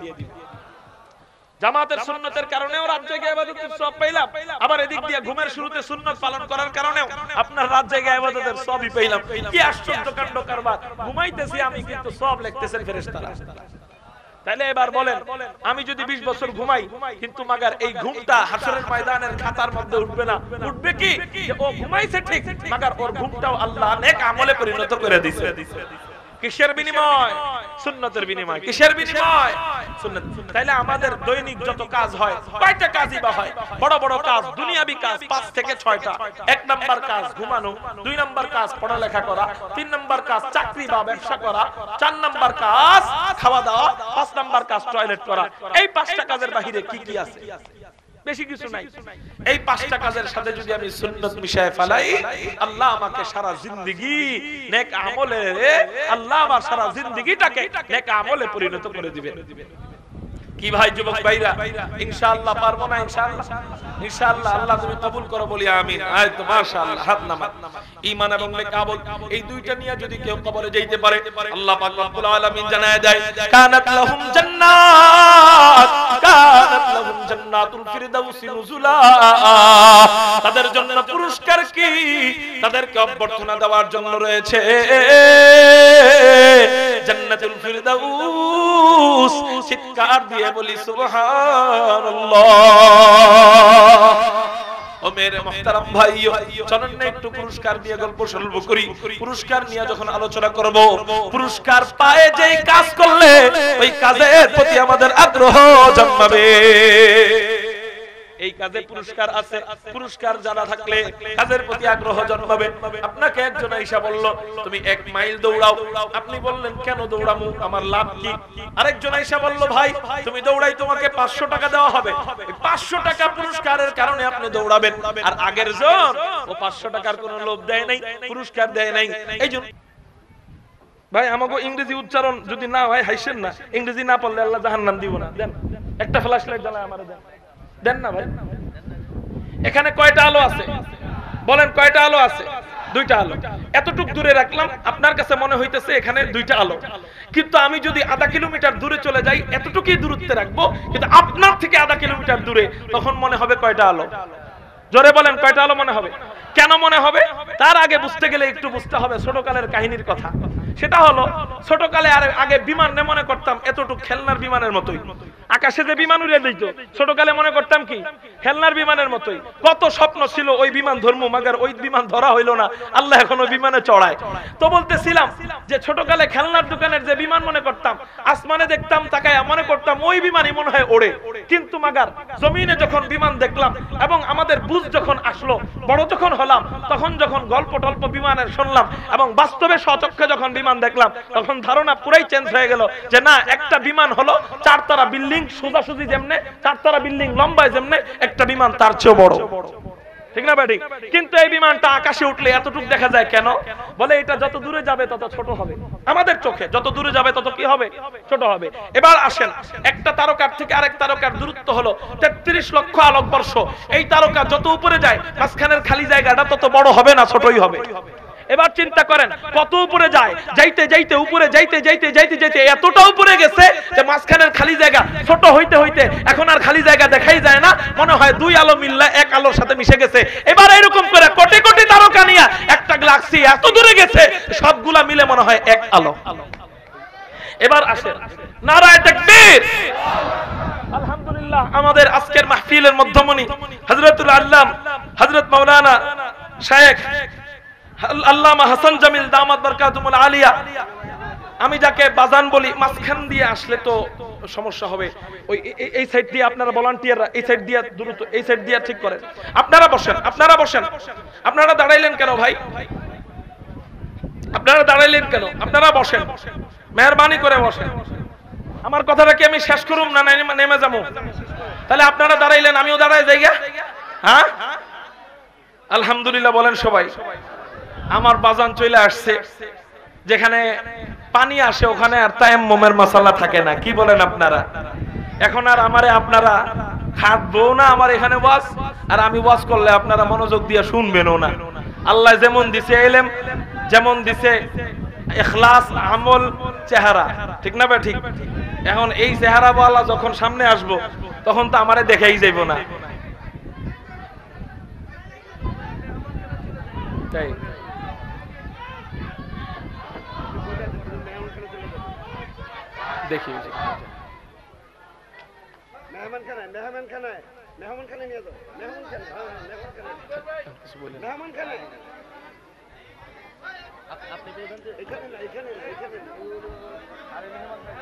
জামাতের সুন্নতের কারণেও রাত জেগে ইবাদতের সওয়াব পাইলাম, আবার এদিক দিয়ে ঘুমের শুরুতে সুন্নাত পালন করার কারণেও আপনার রাত জেগে ইবাদতের সওয়াবই পাইলাম। কি আশ্চর্য কাণ্ড কারবার! ঘুমাইতেছি আমি কিন্তু সওয়াব লিখতেছেন ফেরেশতারা। তাহলে এবার বলেন, আমি যদি 20 বছর ঘুমাই কিন্তু মাগার এই ঘুমটা হাসরের ময়দানের খাতার মধ্যে উঠবে না। উঠবে কি? যে ও ঘুমাইছে ঠিক, মাগার ওর ঘুমটাও আল্লাহ নেক আমলে পরিণত করে দিয়েছে। কিসের বিনিময়? সুন্নতের বিনিময়। কিসের বিনিময়? সুন্নাত। তাইলে আমাদের দৈনিক যত কাজ হয়, কয়টা কাজই বা হয়? বড় বড় কাজ, দুনিয়াবি কাজ 5 থেকে 6টা। 1 নাম্বার কাজ ঘুমানো, 2 নাম্বার কাজ পড়ালেখা করা, 3 নাম্বার কাজ চাকরি বা ব্যবসা করা, 4 নাম্বার কাজ খাওয়া দাওয়া, 5 নাম্বার কাজ টয়লেট করা। এই 5টা কাজের বাহিরে কি কি আছে? বেশি কিছু নাই। এই 5টা কাজের সাথে যদি আমি সুন্নাত মিশায় ফেলাই, আল্লাহ আমাকে সারা জিন্দেগি নেক আমলে, আল্লাহ আমার সারা জিন্দেগিটাকে নেক আমলে পরিণত করে দিবেন। কি ভাই যুবক ভাইরা, ইনশাআল্লাহ পারবো না? ইনশাআল্লাহ, ইনশাআল্লাহ। আল্লাহ তুমি কবুল করো বলি আমিন। আয় তো মাশাআল্লাহ, হাত নামান। ঈমান এবং নেক আমল এই দুইটা নিয়ে যদি কেউ কবরে যাইতে পারে, আল্লাহ পাক রব্বুল আলামিন জানায় দেয় কানাত লাহুম জান্নাত, কানাত লাহুম জান্নাতুল ফিরদাউসি নুজুলা। তাদের জন্য পুরস্কার কি? তাদেরকে অভ্যর্থনা দেওয়ার জন্য রয়েছে জান্নাতুল ফিরদাউস। চিৎকার দিয়ে বলি সুবহানাল্লাহ। ও মেরে মুহতারাম ভাইও, চলুন না একটু পুরস্কার নিয়ে গল্প শুনবো করি। পুরস্কার নিয়ে যখন আলোচনা করব, পুরস্কার পায়ে যেই কাজ করলে ওই কাজের প্রতি আমাদের আগ্রহ জন্মাবে। এই কাজে পুরস্কার আছে, পুরস্কার জানা থাকলে কাজের প্রতি আগ্রহ জন্মাবে। আপনাকে একজন আয়েশা বলল তুমি 1 মাইল দৌড়াও। আপনি বললেন কেন দৌড়ামু, আমার লাভ কি? আরেকজন আয়েশা বলল ভাই তুমি দৌড়াই তোমাকে 500 টাকা দেওয়া হবে। 500 টাকা পুরস্কারের কারণে আপনি দৌড়াবেন। আর আগের জন ও 500 টাকার কোনো লোভ দেয় নাই, পুরস্কার দেয় নাই। এইজন্য ভাই আমাকে ইংরেজি উচ্চারণ যদি না হয় হাইসেন না, ইংরেজি না পড়লে আল্লাহ জাহান্নাম দিব না। দেন একটা ফ্ল্যাশ লাইট জ্বালায় আমারে দেন। দেন না ভাই। এখানে কয়টা আলো আছে? বলেন কয়টা আলো আছে? দুইটা আলো। এতটুক দূরে রাখলাম, আপনার কাছে মনে হইতেছে এখানে দুইটা আলো, কিন্তু আমি যদি আধা কিলোমিটার দূরে চলে যাই, এতটুকুই দূরত্বে রাখবো, কিন্তু আপনার থেকে আধা কিলোমিটার দূরে, তখন মনে হবে কয়টা আলো? জোরে বলেন কয়টা আলো মনে হবে? কেন মনে হবে? তার আগে বুঝতে গেলে একটু বুঝতে হবে ছোটকালের কাহিনীর কথা। সেটা হলো, ছোটকালে আগে বিমান মনে করতাম এতটুকু খেলনার বিমানের মতোই, আকাশে যে বিমান উড়ে দিত, ছোটকালে মনে করতাম কি খেলনার বিমানের মতোই। কত স্বপ্ন ছিল ওই বিমান ধরমু, মাগার ওই বিমান ধরা হইলো না, আল্লাহ এখন ওই বিমানে চড়ায়। তো বলতেছিলাম যে ছোটকালে খেলনার দোকানের যে বিমান মনে করতাম, আসমানে দেখতাম তাকায় মনে করতাম ওই বিমানই মনে হয় ওড়ে, কিন্তু মাগার জমিনে যখন বিমান দেখলাম এবং আমাদের বুঝ যখন আসলো, বড় যখন হলাম, তখন যখন গল্প টল্প বিমানের শুনলাম এবং বাস্তবে স্বচক্ষে যখন বিমান দেখলাম, তখন ধারণা পুরাই চেঞ্জ হয়ে গেল যে না, একটা বিমান হলো চারতলা বিল্ডিং সোজাসুজি যেমনে, চারতলা বিল্ডিং লম্বায় যেমনে, একটা বিমান তার চেয়েও বড়, ঠিক না ভাই? কিন্তু এই বিমানটা আকাশে উঠলে এতটুকু দেখা যায় কেন? বলে এটা যত দূরে যাবে তত ছোট হবে, আমাদের চোখে যত দূরে যাবে তত কি হবে? ছোট হবে। এবার আসেন, একটা তারকার থেকে আরেক তারকার দূরত্ব হলো 33 লক্ষ আলোকবর্ষ। এই তারকা যত উপরে যায়, মাঝখানের খালি জায়গাটা তত বড় হবে না ছোটই হবে? এবার চিন্তা করেন কত উপরে যায়, যাইতে যাইতে উপরে যাইতে যাইতে যাইতে যাইতে এতটা উপরে গেছে যে মাঝখানের খালি জায়গা ছোট হইতে হইতে এখন আর খালি জায়গা দেখাই যায় না, মনে হয় দুই আলো মিললে এক আলোর সাথে মিশে গেছে। এবার এরকম করে কোটি কোটি তারকা নিয়ে একটা গ্যালাক্সি এত দূরে গেছে, সবগুলা মিলে মনে হয় এক আলো। এবার আসেন, নারায়ে তাকবীর। আলহামদুলিল্লাহ, আমাদের আজকের মাহফিলের মধ্যমণি হযরতুল আল্লাম হযরত মাওলানা শায়েখ আল্লামা হাসান জামিল দামাত বরকাতুল আলিয়া, আমি যাকে বাজান বলি, মাঝখান দিয়ে আসলে তো সমস্যা হবে। ওই এই সাইড দিয়ে আপনারা ভলান্টিয়াররা এই সাইড দিয়ে দ্রুত এই সাইড দিয়ে ঠিক করেন। আপনারা বসেন, আপনারা বসেন। আপনারা দাঁড়াইলেন কেন ভাই? আপনারা দাঁড়াইলেন কেন? আপনারা বসেন, মেহেরবানি করে বসেন। আমার কথাটা কি আমি শেষ করুম না নেমে যাবো? তাহলে আপনারা দাঁড়াইলেন, আমিও দাঁড়াই যাই। হ্যাঁ, আলহামদুলিল্লাহ বলেন সবাই। আমার বাজান চলে আসছে, যেখানে পানি আসে ওখানে আর তায়াম্মুমের মাসালা থাকে না, কি বলেন আপনারা? এখন আর আমারে আপনারা খাটবো না, আমার এখানে ওয়াজ, আর আমি ওয়াজ করলে আপনারা মনোযোগ দিয়ে শুনবেনও না। আল্লাহ যেমন দিছে ইলম, যেমন দিছে ইখলাস, আমল, চেহারা, ঠিক না ভাই? ঠিক। এখন এই চেহারা ওয়ালা যখন সামনে আসবো, তখন তো আমারে দেখাই যাইব না, তাই দেখি মেহমান খানে নিয়ে যাও, মেহমান খানে আপনি এখানে না, এখানে না, এখানে আরে মেহমান খানে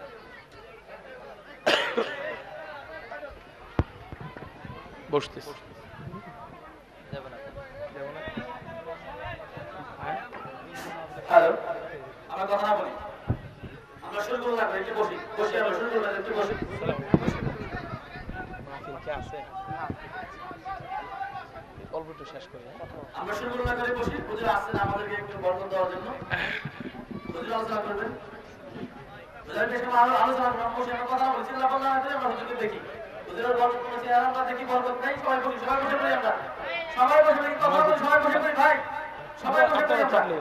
বসতেছে। হ্যালো, আমরা কথা না বলি, আমরা শুরু করব না, একটু বসি বসি, আমরা শুরু করব না, একটু বসি। মাহফিল কি আছে? অল্প একটু শেষ করি, আমরা শুরু করব না, করে বসি। হুজুর আসছেন আমাদেরকে একটু বরকত দেওয়ার জন্য। হুজুর আলোচনা করবেন, হুজুর বেশি আলোচনা করব, বসে আমরা কথা বলি, চিন্তা ভাবনা করে আমরা হুজুরকে দেখি। হুজুরের বরকত আছে, আর আমরা দেখি বরকত নাই। সবাই বসি, সবাই বসে পড়ি, আমরা সবাই বসে পড়ি, কথা বলি, সবাই বসে পড়ি ভাই, সবাই বসে পড়ি।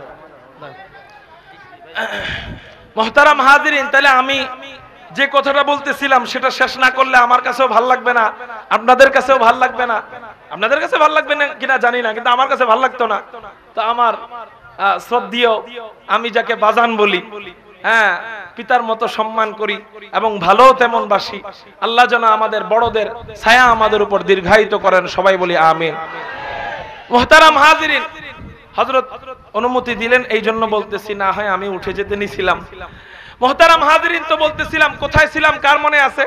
মুহতারাম হাজিরিন, তাহলে আমি যে কথাটা বলতেছিলাম সেটা শেষ না করলে আমার কাছেও ভাল লাগবে না, আপনাদের কাছেও ভাল লাগবে না। আপনাদের কাছে ভাল লাগবে না কিনা জানি না, কিন্তু আমার কাছে ভাল লাগতো না। তো আমার শ্রদ্ধেয়, আমি যাকে বাজান বলি, হ্যাঁ, পিতার মতো সম্মান করি এবং ভালো তেমন বাসি, আল্লাহ যেন আমাদের বড়দের ছায়া আমাদের উপর দীর্ঘায়িত করেন, সবাই বলি আমিন। মুহতারাম হাজিরিন, হযরত অনুমতি দিলেন, এই জন্য বলতেছি, না হয় আমি উঠে যেতে নিছিলাম। মুহতারাম হাজিরিন, তো বলতেছিলাম কোথায় ছিলাম, কার মনে আছে?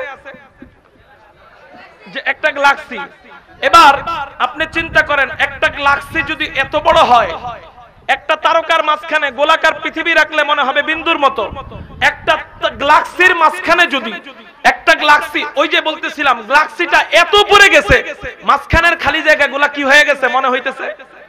যে একটা গ্যালাক্সি। এবার আপনি চিন্তা করেন, একটা গ্যালাক্সি যদি এত বড় হয়, একটা তারকার মাঝখানে গোলাকার পৃথিবী রাখলে মনে হবে বিন্দুর মতো। একটা গ্যালাক্সির মাঝখানে যদি একটা গ্যালাক্সি, ওই যে বলতেছিলাম গ্যালাক্সিটা এত উপরে গেছে, মাঝখানের খালি জায়গাগুলা কি হয়ে গেছে মনে হইতেছে?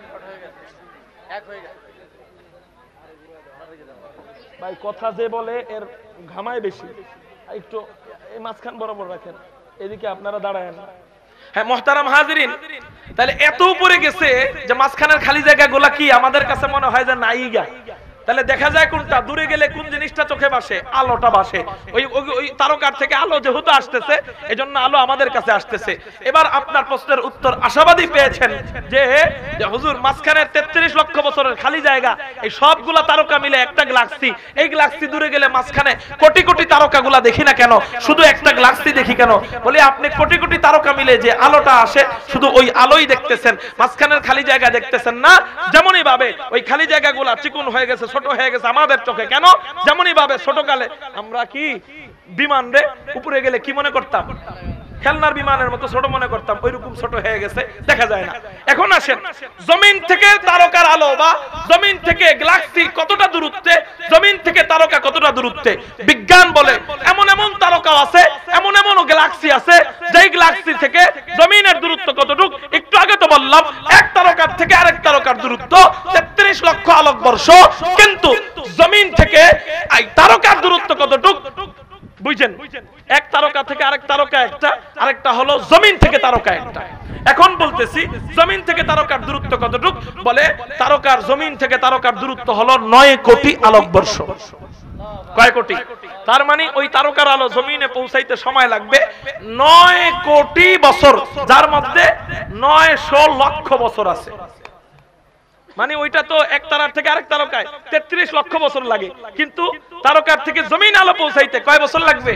ভাই কথা যে বলে এর ঘামায় বেশি, একটু এই মাঝখান বরাবর রাখেন, এদিকে আপনারা দাঁড়ায়েন। হ্যাঁ মুহতারাম হাজিরিন, তাহলে এত উপরে গেছে যে মাঝখানের খালি জায়গাগুলা কি আমাদের কাছে মনে হয় যে নাইগা। তাহলে দেখা যায় কোনটা দূরে গেলে কোন জিনিসটা চোখে ভাসে, আলোটা ভাসে। ওই তারকার থেকে আলো যেহেতু আসতেছে এজন্য আলো আমাদের কাছে আসতেছে। এবার আপনার প্রশ্নের উত্তর আশাবাদী পেয়েছেন যে হুজুর মাঝখানের 33 লক্ষ বছরের খালি জায়গা, এই সবগুলা তারকা মিলে একটা গ্যালাক্সি। এই গ্যালাক্সি দূরে গেলে মাঝখানে কোটি কোটি তারকাগুলা দেখি না কেন, শুধু একটা গ্যালাক্সি দেখি কেন? বলে আপনি কোটি কোটি তারকা মিলে যে আলোটা আসে শুধু ওই আলোই দেখতেছেন, মাঝখানের খালি জায়গা দেখতেছেন না। যেমনই ভাবে ওই খালি জায়গাগুলা চিকন হয়ে গেছে, ছোট হয়ে গেছে আমাদের চোখে। কেন? যেমনই ভাবে ছোটকালে আমরা কি বিমান রে উপরে গেলে কি মনে করতাম, খেলনার বিমানের মতো ছোট মনে করতাম, ওইরকম ছোট হয়ে গেছে, দেখা যায় না। এখন আসেন জমিন থেকে তারকার আলো বা জমিন থেকে গ্যালাক্সি কতটা দূরত্বে, জমিন থেকে তারকা কতটা দূরত্বে। বিজ্ঞান বলে এমন এমন তারকা আছে, এমন এমন গ্যালাক্সি আছে যেই গ্যালাক্সি থেকে জমিনের দূরত্ব কতটুক। একটু আগে তো বললাম এক তারকার থেকে আরেক তারকার দূরত্ব 33 লক্ষ আলোকবর্ষ, কিন্তু জমিন থেকে এই তারকার দূরত্ব কতটুক বুঝছেন? এক তারকা থেকে আরেক তারকা একটা, আরেকটা হলো জমিন থেকে তারকা একটা। এখন বলতেছি জমিন থেকে তারকার দূরত্ব কতটুক। বলে তারকার জমিন থেকে তারকার দূরত্ব হলো 9 কোটি আলোকবর্ষ। কয় কোটি? তার মানে ওই তারকার আলো জমিনে পৌঁছাইতে সময় লাগবে 9 কোটি বছর, যার মধ্যে 900 লক্ষ বছর আছে। মানে ওইটা তো এক তারার থেকে আরেক তারকায় 33 লক্ষ বছর লাগে, কিন্তু তারকার থেকে জমিন আলো পৌঁছাইতে কয় বছর লাগবে?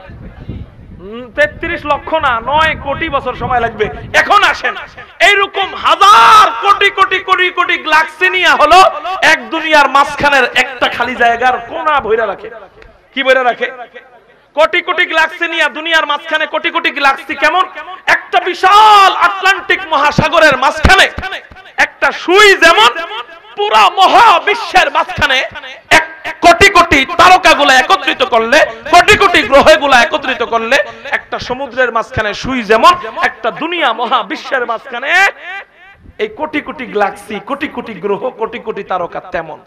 33 লক্ষ না, 9 কোটি বছর সময় লাগবে। এখন আসেন এইরকম হাজার কোটি কোটি কোটি কোটি গ্যালাক্সি নিয়ে হলো এক দুনিয়ার মাঝখানের একটা খালি জায়গার কোণা ভইরা রাখে। কি ভইরা রাখে? কোটি কোটি গ্যালাক্সি নিয়ে দুনিয়ার মাঝখানে কোটি কোটি গ্যালাক্সি। কেমন? একটা বিশাল আটলান্টিক মহাসাগরের মাঝখানে একটা সুই যেমন পুরা মহাবিশ্বের মাঝখানে কোটি কোটি তারকাগুলো একত্রিত করলে, কোটি কোটি গ্রহগুলো একত্রিত করলে একটা সমুদ্রের মাঝখানে সুই যেমন, একটা দুনিয়া মহাবিশ্বের মাঝখানে এই কোটি কোটি গ্যালাক্সি, কোটি কোটি গ্রহ, কোটি কোটি তারকা তেমন।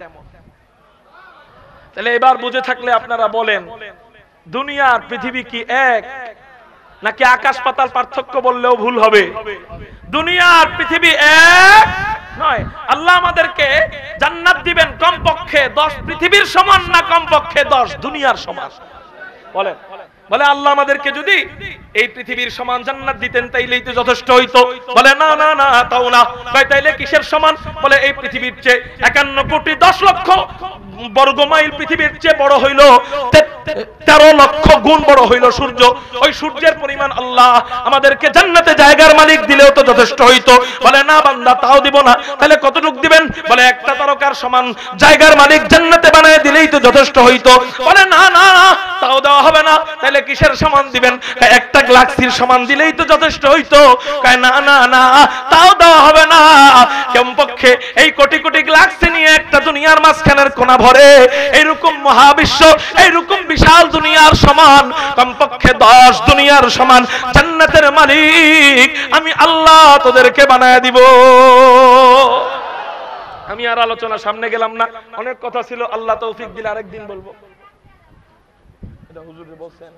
তাহলে এবার বুঝে থাকলে আপনারা বলেন দুনিয়ার পৃথিবী কি এক, নাকি আকাশ পাতাল পার্থক্য বললেও ভুল হবে? দুনিয়ার পৃথিবী এক নয়। আল্লাহ আমাদেরকে জান্নাত দিবেন কমপক্ষে 10 পৃথিবীর সমান, না কমপক্ষে 10 দুনিয়ার সমান? বলেন। বলে আল্লাহ আমাদেরকে যদি এই পৃথিবীর সমান জান্নাত দিতেন তাইলেই তো যথেষ্ট হইতো। বলে না না না, তাও না। তাইলে কিসের সমান? বলে এই পৃথিবীর চেয়ে 51 কোটি 10 লক্ষ বর্গ মাইল পৃথিবীর চেয়ে বড় হইল, 13 লক্ষ গুণ বড় হইল সূর্য। ওই সূর্যের পরিমাণ আল্লাহ আমাদেরকে জান্নাতে জায়গার মালিক দিলেও তো যথেষ্ট হইতো। বলে না বান্দা, তাও দিব না। তাহলে কতটুক দিবেন? বলে একটা তারকার সমান জায়গার মালিক জান্নাতে বানায় দিলেই তো যথেষ্ট হইতো। বলে না না না, তাও দেওয়া হবে না। তাহলে কিসের সমান দিবেন? একটা গ্যালাক্সির সমান দিলেই তো যথেষ্ট হইতো। না না না, তাও দেওয়া হবে না। কমপক্ষে এই কোটি কোটি গ্যালাক্সি নিয়ে একটা দুনিয়ার মাঝখানের কোণা ভরে এইরকম মহাবিশ্ব, এইরকম বিশাল দুনিয়ার সমান, কমপক্ষে 10 দুনিয়ার সমান জান্নাতের মালিক আমি আল্লাহ তোদেরকে বানায় দিব। আমি আর আলোচনা সামনে গেলাম না, অনেক কথা ছিল, আল্লাহ তৌফিক দিলে আরেকদিন বলবো। এটা হুজুরে বলছেন।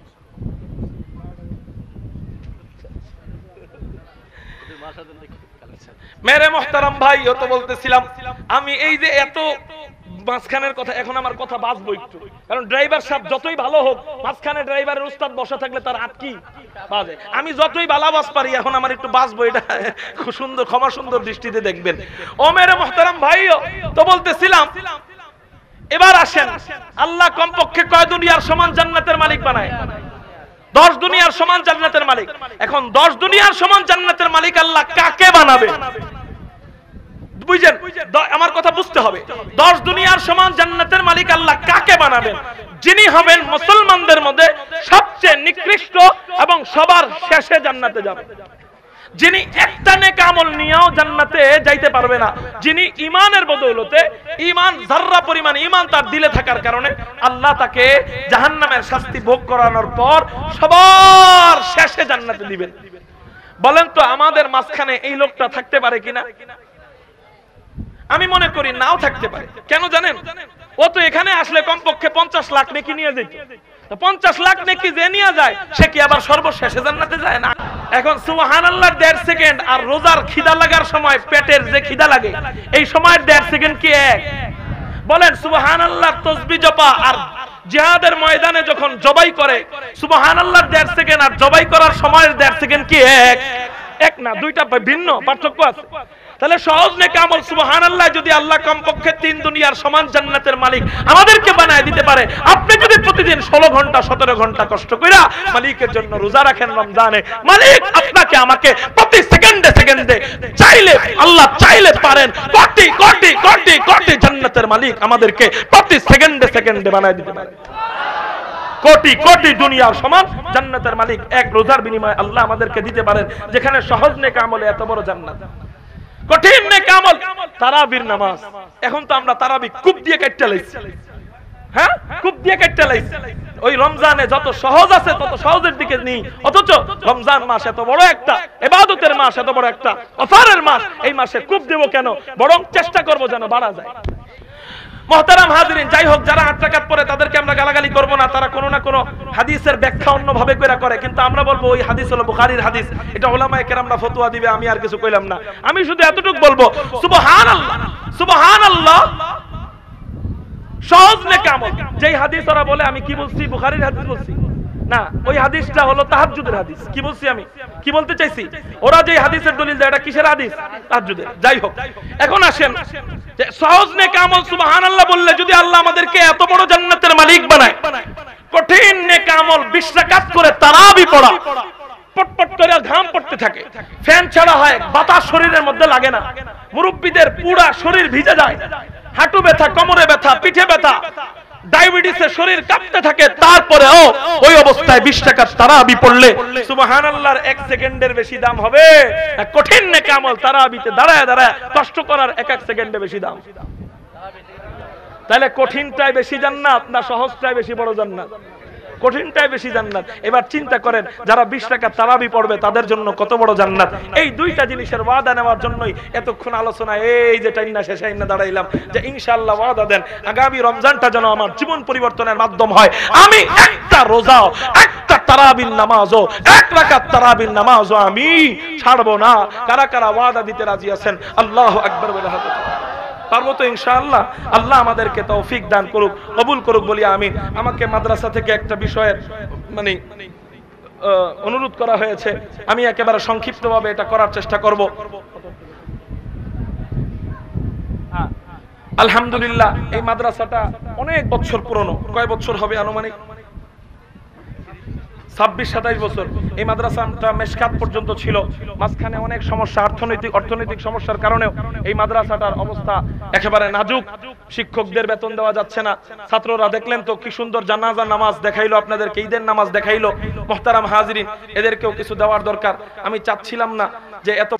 মেরে মোহতারাম ভাই, ও তো বলতেছিলাম আমি এই যে এত মাঝখানের কথা, এখন আমার কথা বাঁচবো একটু, কারণ ড্রাইভার সাহেব যতই ভালো হোক মাঝখানে ড্রাইভারের উস্তাদ বসা থাকলে তার হাত কি বাজে। আমি যতই বালাবাস পারি এখন আমার একটু বাঁচবো, এটা খুব সুন্দর, ক্ষমা সুন্দর দৃষ্টিতে দেখবেন। ও মেরে মোহতারাম ভাই, তো বলতেছিলাম এবার আসেন আল্লাহ কমপক্ষে কয় দুনিয়ার সমান জান্নাতের মালিক বানায়? 10 দুনিয়ার সমান জান্নাতের মালিক। এখন 10 দুনিয়ার সমান জান্নাতের মালিক আল্লাহ কাকে বানাবে? বুঝছেন? আমার কথা বুঝতে হবে। 10 দুনিয়ার সমান জান্নাতের মালিক আল্লাহ কাকে বানাবেন? যিনি হবেন মুসলমানদের মধ্যে সবচেয়ে নিকৃষ্ট এবং সবার শেষে জান্নাতে যাবে, যিনি একটা নেক আমল নিয়েও জান্নাতে যাইতে পারবে না, যিনি ঈমানের বদৌলতে, ঈমান যাররা পরিমাণ ঈমান তার দিলে থাকার কারণে আল্লাহ তাকে জাহান্নামের শাস্তি ভোগ করানোর পর সবার শেষে জান্নাতে দিবেন। বলেন তো আমাদের মাঝখানে এই লোকটা থাকতে পারে কিনা? আমি মনে করি নাও থাকতে পারে। কেন জানেন? ও তো এখানে আসলে কমপক্ষে 50 লাখ নেকি নিয়ে যেত। 50 লাখ নেকি যে নিয়ে যায় সে কি আবার সর্বশেষে জান্নাতে যায় না? এখন সুবহানাল্লাহ 1.5 সেকেন্ড আর রোজার খিদা লাগার সময় পেটের যে খিদা লাগে এই সময় 1.5 সেকেন্ড কি এক? বলেন সুবহানাল্লাহ তাসবিহ জপা আর জিহাদের ময়দানে যখন জবাই করে সুবহানাল্লাহ 1.5 সেকেন্ড আর জবাই করার সময়ের 1.5 সেকেন্ড কি এক? এক না, দুইটা ভিন্ন পার্থক্য আছে। তাহলে সহজ নেক আমল সুবহানাল্লাহ যদি আল্লাহ কমপক্ষে 3 দুনিয়ার সমান জান্নাতের মালিক আমাদেরকে বানায় দিতে পারে, আপনি যদি প্রতিদিন 16 ঘন্টা 17 ঘন্টা কষ্ট কইরা মালিকের জন্য রোজা রাখেন রমজানে, মালিক আপনাকে আমাকে প্রতি সেকেন্ডে সেকেন্ডে চাইলে আল্লাহ চাইলে পারেন কোটি কোটি কোটি কোটি জান্নাতের মালিক আমাদেরকে প্রতি সেকেন্ডে সেকেন্ডে বানায় দিতে পারে। কোটি কোটি দুনিয়ার সমান জান্নাতের মালিক এক রোজার বিনিময়ে আল্লাহ আমাদেরকে দিতে পারেন, যেখানে সহজ নেক আমলে এত বড় জান্নাত। কঠিন নেক আমল তারাবির নামাজ। এখন তো আমরা তারাবি কূপ দিয়ে কাটতে লাইছি, হ্যাঁ কূপ দিয়ে কাটতে লাইছি। ওই রমজানে যত সহজ আছে তত সহজের দিকে নেই, অথচ রমজান মাস এত বড় একটা ইবাদতের মাস, এত বড় একটা অফারের মাস, এই মাসে কূপ দেব কেন, বরং চেষ্টা করব যেন বাড়া যায়। মুহতারাম হাজিরিন, যাই হোক, যারা 8 রাকাত পড়ে তাদেরকে আমরা গালাগালি করব না, তারা কোনো না কোনো হাদিসের ব্যাখ্যা অন্যভাবে করে, কিন্তু আমরা বলবো ওই হাদিস হলো বুখারীর হাদিস, এটা উলামায়ে কেরামরা ফতোয়া দিবে, আমি আর কিছু কইলাম না। আমি শুধু এতটুকু বলবো সুবহানাল্লাহ সুবহানাল্লাহ সহজ নেক আমল। যেই হাদিস ওরা বলে আমি কি বলছি, বুখারীর হাদিস বলছি না, ওই হাদিসটা হলো তাহাজ্জুদের হাদিস। কি বলছি আমি, কি বলতে চাইছি, ওরা যে হাদিসের দলিল দেয় এটা কিসের হাদিস, তাহাজ্জুদের। যাই হোক, এখন আসেন যে সহজ নেক আমল সুবহানাল্লাহ বললে যদি আল্লাহ আমাদেরকে এত বড় জান্নাতের মালিক বানায়, কঠিন নেক আমল 20 রাকাত করে তারাবি পড়া, পটপট করে ঘাম পড়তে থাকে, ফ্যান ছাড়া হয়, বাতাস শরীরের মধ্যে লাগে না, মুরব্বিদের পুরা শরীর ভিজে যায়, হাঁটু ব্যথা, কোমরে ব্যথা, পিঠে ব্যথা, ডায়াবেটিসে শরীর কাঁপতে থাকে, তারপরেও ওই অবস্থায় 20 রাকাত তারাবি পড়লে সুবহানাল্লাহর 1 সেকেন্ডের বেশি দাম হবে কঠিন নেক আমল তারাবিতে দাঁড়ায় দাঁড়ায় কষ্ট করার 1 সেকেন্ডে বেশি দাম। তাহলে কঠিনটাই বেশি জান্নাত না সহজটাই বেশি বড় জান্নাত? কঠিনটাই বেশি জান্নাত। এবার চিন্তা করেন যারা 20 রাকাত তারাবি পড়বে তাদের জন্য কত বড় জান্নাত। এই দুইটা জিনিসের ওয়াদা নেওয়ার জন্যই এতক্ষণ আলোচনা, এই যে টাইনা শেষে আইনা দাঁড়াইলাম যে ইনশাআল্লাহ ওয়াদা দেন আগামী রমজানটা যেন আমার জীবন পরিবর্তনের মাধ্যম হয়। আমি একটা রোজাও, একটা তারাবির নামাজও, 1 রাকাত তারাবির নামাজও আমি ছাড়বো না। কারা কারা ওয়াদা দিতে রাজি আছেন? আল্লাহু আকবার বলে হাত উঠান। পারবো তো ইনশাআল্লাহ? আল্লাহ আমাদেরকে তৌফিক দান করুক, কবুল করুক বলি আমিন। আমাকে মাদ্রাসা থেকে একটা বিষয়ের মানে অনুরোধ করা হয়েছে, আমি একেবারে সংক্ষিপ্তভাবে এটা করার চেষ্টা করব। আলহামদুলিল্লাহ এই মাদ্রাসাটা অনেক বছর পুরনো। কয় বছর হবে আনুমানিক? 26-27 বছর। এই মাদ্রাসাটা মেশকাত পর্যন্ত ছিল, মাঝখানে অনেক সমস্যা, অর্থনৈতিক সমস্যার কারণেও এই মাদ্রাসাটার অবস্থা একেবারে নাজুক। শিক্ষকদের বেতন দেওয়া যাচ্ছে না, ছাত্ররা দেখলেন তো কি সুন্দর জানাজা নামাজ দেখাইলো, আপনাদেরকে ঈদের নামাজ দেখাইলো। মুহতারাম হাজিরিন, এদেরকেও কিছু দেওয়ার দরকার। আমি চাচ্ছিলাম না যে এত